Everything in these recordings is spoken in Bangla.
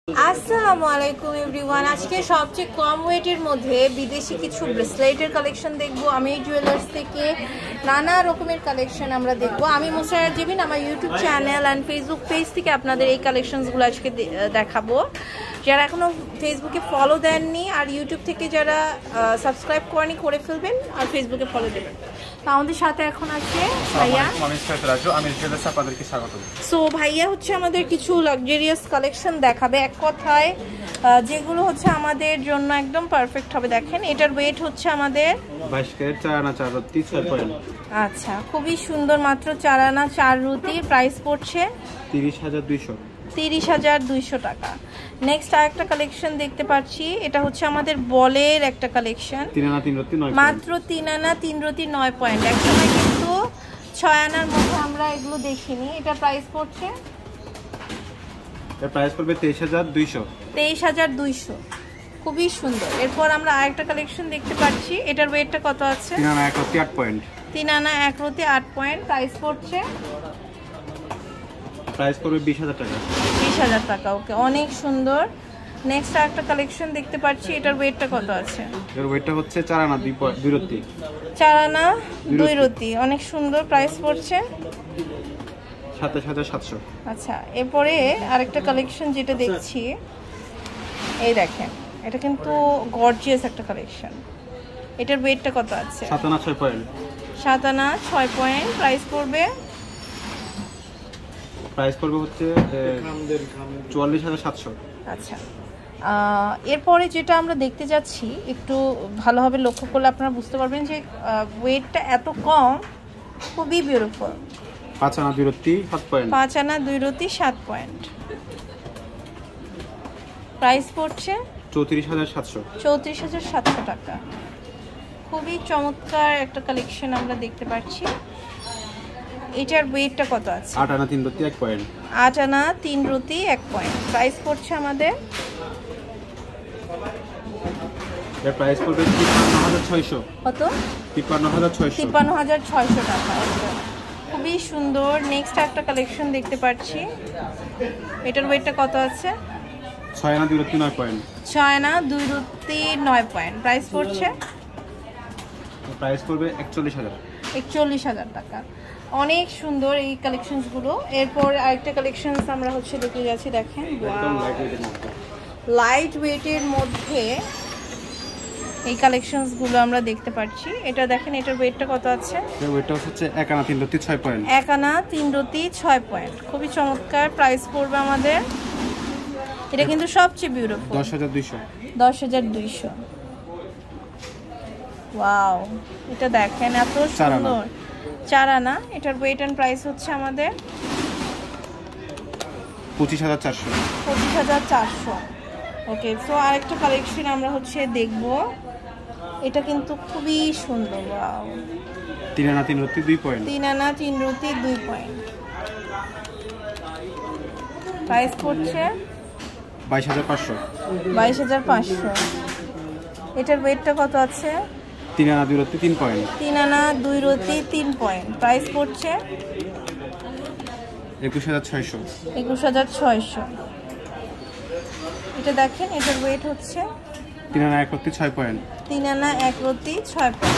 আসসালামু আলাইকুম এভরিওয়ান। আজকে সবচেয়ে কম ওয়েটের মধ্যে বিদেশি কিছু ব্রেসলেটের কালেকশন দেখবো। আমি জুয়েলার্স থেকে নানা রকমের কালেকশন আমরা দেখবো। আমি মুসাইয়ার জিবিন, আমার YouTube channel and Facebook page থেকে আপনাদের এই কালেকশনসগুলো আজকে দেখাবো। যারা এখনও ফেসবুকে ফলো দেননি আর ইউটিউব থেকে যারা সাবস্ক্রাইব করেনি করে ফেলবেন, আর ফেসবুকে ফলো দেবেন। তো আমাদের সাথে এখন আছে ভাইয়া। আপনাদেরকে স্বাগত। সো ভাইয়া হচ্ছে আমাদের কিছু লাক্সারিয়াস কালেকশন দেখাবে, এক কথায় যেগুলো হচ্ছে আমাদের জন্য একদম পারফেক্ট হবে। দেখেন এটার ওয়েট হচ্ছে আমাদের 22 ক্যারেট 4 আনা 4 রুটি 6 পয়েন্ট। আচ্ছা, খুবই সুন্দর, মাত্র 4 আনা 4 রুটি। প্রাইস পড়ছে 30,200 টাকা। নেক্সট আরেকটা কালেকশন দেখতে পাচ্ছি, এটা হচ্ছে আমাদের বলের একটা কালেকশন, 3 আনা 3 রুটি 9 মাত্র 3 আনা 3 রুটি 9 পয়েন্ট। একসময় কিন্তু 6 আনার মধ্যে আমরা এগুলো দেখিনি। এটা প্রাইস পড়ছে, এর প্রাইস পড়বে 23,200। 23,200, খুবই সুন্দর। এরপর আমরা আরেকটা কালেকশন দেখতে পাচ্ছি, এটার ওয়েটটা কত আছে? 3 আনা 1 রুটি 8 পয়েন্ট। 3 আনা 1 রুটি 8 পয়েন্ট। প্রাইস পড়ছে, প্রাইস পড়বে 20,000 টাকা। 20,000 টাকা। ওকে, অনেক সুন্দর। নেক্সট আরেকটা কালেকশন দেখতে পাচ্ছি, এটার ওয়েটটা কত আছে? এর ওয়েটটা হচ্ছে 4 আনা 2 রুটি। 4 আনা 2 রুটি, অনেক সুন্দর। প্রাইস পড়ছে 27,700। আচ্ছা, এরপরে আরেকটা কালেকশন যেটা দেখছি, এই দেখেন, এটা কিন্তু গর্জিয়াস একটা কালেকশন। এটার ওয়েটটা কত আছে? 7 আনা 6 পয়েন্ট। 7 আনা 6 পয়েন্ট। প্রাইস পড়বে, প্রাইস পড়বে হচ্ছে 44,700। আচ্ছা। এরপরে যেটা আমরা দেখতে যাচ্ছি, একটু ভালোভাবে লক্ষ্য করলে আপনারা বুঝতে পারবেন যে ওয়েটটা এত কম, খুবই বিউটিফুল। 5 আনা 2 রুটি 7 পয়েন্ট। 5 আনা 2 রুটি 7 পয়েন্ট। প্রাইস পড়ছে 34,700। 34,700 টাকা। খুবই চমৎকার একটা কালেকশন আমরা দেখতে পাচ্ছি। এটার ওয়েটটা কত আছে? 8 আনা 3 রুটি 1 পয়েন্ট। 8 আনা 3 রুটি 1 পয়েন্ট। প্রাইস পড়ছে আমাদের, এর প্রাইস পড়বে 53,600। কত? 53,600। 53,600 টাকা। খুবই সুন্দর। নেক্সট একটা কালেকশন দেখতে পাচ্ছি, এটার ওয়েটটা কত আছে? 6 আনা 2 রুটি 9 পয়েন্ট। 6 আনা 2 রুটি 9 পয়েন্ট। প্রাইস পড়ছে, প্রাইস পড়বে 41,000। 41,000 টাকা। অনেক সুন্দর এই কালেকশনসগুলো। এরপর আরেকটা কালেকশনস আমরা হচ্ছে দেখতে যাচ্ছি। দেখেন, লাইট ওয়েটের মধ্যে এই কালেকশনসগুলো আমরা দেখতে পাচ্ছি। এটা দেখেন, এটার ওয়েটটা কত আছে? এর ওয়েটটা হচ্ছে 1 আনা 3 রুটি 6 পয়েন্ট। 1 আনা 3 রুটি 6 পয়েন্ট। খুবই চমৎকার। প্রাইস পড়বে আমাদের, এটা কিন্তু সবচেয়ে বিউটিফুল, 10,200। 10,200। ওয়াও, এটা দেখেন, এত সুন্দর। 4 আনা। এটার ওয়েট এন্ড প্রাইস হচ্ছে আমাদের 25,400। 25,400। ওকে, সো আরেকটা কালেকশন আমরা হচ্ছে দেখব, এটা কিন্তু খুবই সুন্দর। ওয়াও, 3 আনা 3 রুটি 2 পয়েন্ট। 3 আনা 3 রুটি 2 পয়েন্ট। প্রাইস পড়ছে 22,500। 22,500। এটার ওয়েটটা কত আছে? 3 আনা 2 রুটি 3 পয়েন্ট। 3 আনা 2 রুটি 3 পয়েন্ট। প্রাইস পড়ছে 21,600। 21,600। এটা দেখেন, এটার ওয়েট হচ্ছে 3 আনা 1 রুটি 6 পয়েন্ট। 3 আনা 1 রুটি 6 পয়েন্ট।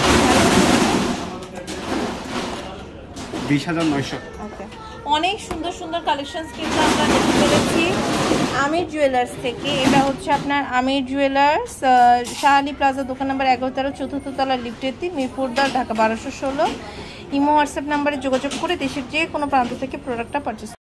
20,900। ওকে, অনেক সুন্দর সুন্দর কালেকশনস কিন্তু আমরা দেখতে পেরেছি আমির জুয়েলার্স থেকে। এটা হচ্ছে আপনার আমির জুয়েলার্স, শাহ আলী প্লাজা, দোকান নাম্বার 11-13, 4th তলা, lift 3, Mirpur 10, Dhaka 1216। Imo WhatsApp নাম্বারে যোগাযোগ করে দেশের যে কোনো প্রান্ত থেকে প্রোডাক্টটা পারচেস